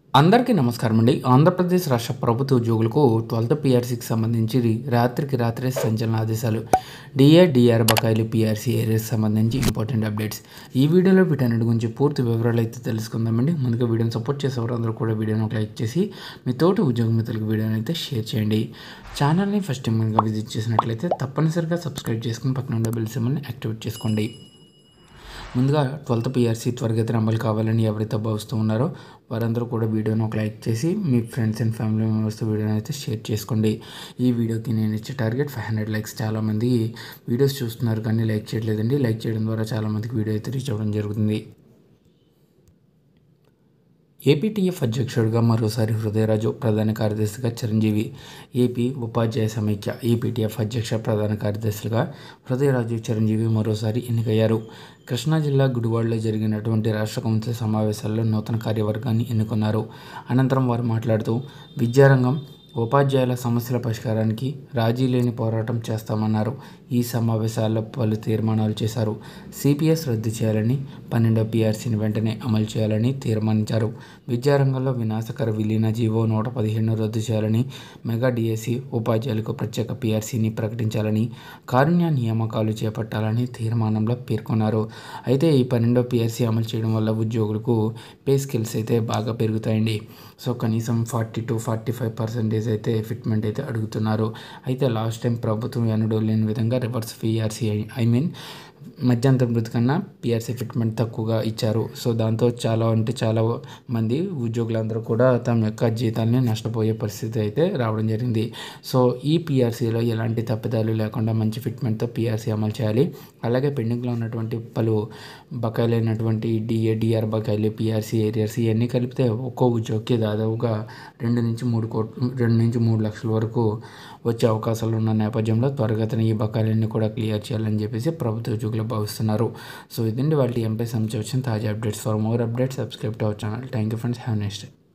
అందరికీ నమస్కారం అండి. ఆంధ్రప్రదేశ్ రాష్ట్ర ప్రభుత్వ ఉద్యోగులకు 12థ్ పీఆర్సీకి సంబంధించి రాత్రికి రాత్రే సంచలన ఆదేశాలు. డిఏ, డిఆర్ బకాయిలు, పీఆర్సీ ఏరియాస్ సంబంధించి ఇంపార్టెంట్ అప్డేట్స్. ఈ వీడియోలో వీటన్నిటి గురించి పూర్తి వివరాలు అయితే తెలుసుకుందామండి. ముందుగా వీడియోని సపోర్ట్ చేసేవారందరూ కూడా వీడియోని ఒక లైక్ చేసి మీ తోటి ఉద్యోగ మిత్రులకు వీడియోని అయితే షేర్ చేయండి. ఛానల్ని ఫస్ట్ టైంగా విజిట్ చేసినట్లయితే తప్పనిసరిగా సబ్స్క్రైబ్ చేసుకుని పక్కన ఉండే బెల్ సింబల్ని యాక్టివేట్ చేసుకోండి. ముందుగా 12థ్ పీఆర్సీ త్వరితగతిన అమలు కావాలని ఎవరైతే భావిస్తూ ఉన్నారో వారందరూ కూడా వీడియోని ఒక లైక్ చేసి మీ ఫ్రెండ్స్ అండ్ ఫ్యామిలీ మెంబర్స్తో వీడియోని అయితే షేర్ చేసుకోండి. ఈ వీడియోకి నేను ఇచ్చే టార్గెట్ 500 లైక్స్. చాలామంది వీడియోస్ చూస్తున్నారు కానీ లైక్ చేయట్లేదండి. లైక్ చేయడం ద్వారా చాలామందికి వీడియో అయితే రీచ్ అవ్వడం జరుగుతుంది. ఏపీటీఎఫ్ అధ్యక్షుడిగా మరోసారి హృదయరాజు, ప్రధాన కార్యదర్శిగా చిరంజీవి. ఏపీ ఉపాధ్యాయ సమైక్య ఏపీటీఎఫ్ అధ్యక్ష ప్రధాన కార్యదర్శులుగా హృదయరాజు, చిరంజీవి మరోసారి ఎన్నికయ్యారు. కృష్ణా జిల్లా గుడివాడలో జరిగినటువంటి రాష్ట్ర కౌన్సిల్ సమావేశాల్లో నూతన కార్యవర్గాన్ని ఎన్నుకున్నారు. అనంతరం వారు మాట్లాడుతూ విద్యారంగం, ఉపాధ్యాయుల సమస్యల పరిష్కారానికి రాజీ లేని పోరాటం చేస్తామన్నారు. ఈ సమావేశాల్లో పలు తీర్మానాలు చేశారు. సిపిఎస్ రద్దు చేయాలని, 12వ పీఆర్సీని వెంటనే అమలు చేయాలని తీర్మానించారు. విద్యారంగంలో వినాశకర విలీన జీవో 115ను రద్దు చేయాలని, మెగా డిఎస్సి, ఉపాధ్యాయులకు ప్రత్యేక పీఆర్సీని ప్రకటించాలని, కారుణ్య నియామకాలు చేపట్టాలని తీర్మానంలో పేర్కొన్నారు. అయితే ఈ 12వ పీఆర్సీ అమలు చేయడం వల్ల ఉద్యోగులకు పే స్కిల్స్ అయితే బాగా పెరుగుతాయండి. సో కనీసం 40 to 45% అయితే ఫిట్మెంట్ అయితే అడుగుతున్నారు. అయితే లాస్ట్ టైం ప్రభుత్వం ఎన్నడూ లేని విధంగా రివర్స్ పీఆర్సీ మధ్యంతర మృతి కన్నా పీఆర్సీ ఫిట్మెంట్ తక్కువగా ఇచ్చారు. సో దాంతో చాలా మంది ఉద్యోగులందరూ కూడా తమ యొక్క జీతాన్ని నష్టపోయే పరిస్థితి అయితే రావడం జరిగింది. సో ఈ పీఆర్సీలో ఎలాంటి తప్పిదాలు లేకుండా మంచి ఫిట్మెంట్తో పీఆర్సీ అమలు చేయాలి. అలాగే పెండింగ్లో ఉన్నటువంటి పలు బకాయిలైనటువంటి డిఏ, డిఆర్ బకాయిలు, పీఆర్సీ ఏరియాస్ ఇవన్నీ కలిపితే ఒక్కో ఉద్యోగికి దాదాపుగా 2 నుంచి 3 లక్షల వరకు వచ్చే అవకాశాలు ఉన్న నేపథ్యంలో త్వరగతిన ఈ బకాయిలన్నీ కూడా క్లియర్ చేయాలని చెప్పేసి ప్రభుత్వ ఉద్యోగులు భావిస్తున్నారు. సో ఇదండి వాళ్ళ ఎంప్లాయీస్ సంబంధించి వచ్చిన తాజా updates. For more updates subscribe to our channel. Thank you friends. Have next day.